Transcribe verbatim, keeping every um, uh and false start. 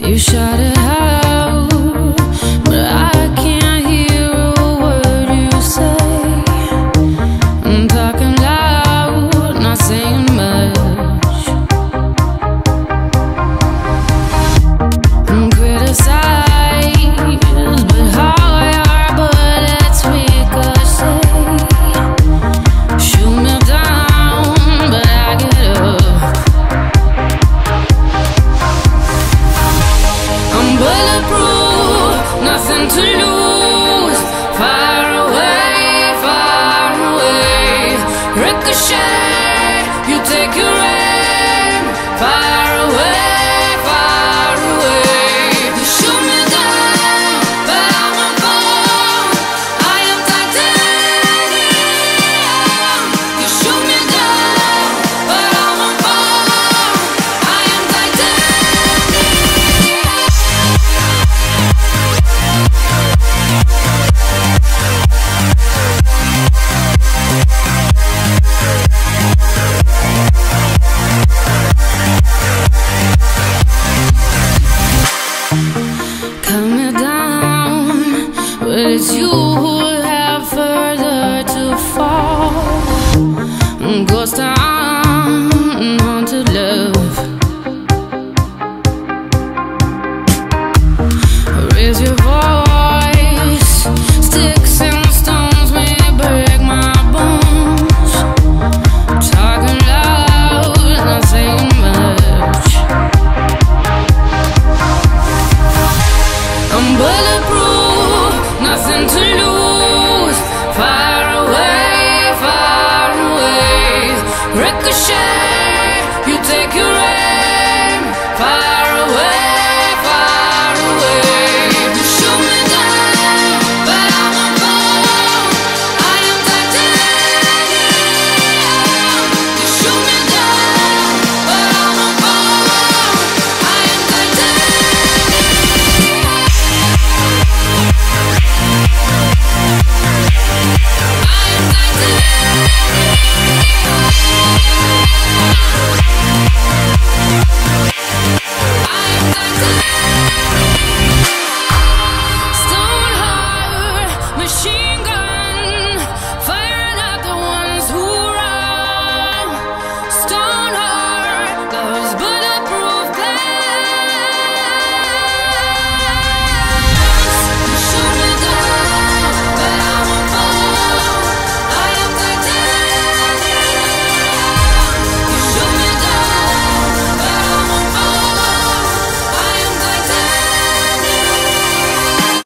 You shout it out, but I can't hear a word you say. I'm talking loud, not saying much. I'm criticized, but how your bullets ricochet. Shoot me down, but I get up. I'm bulletproof, nothing to lose. Far away, far away. Ricochet, you take your aim. Far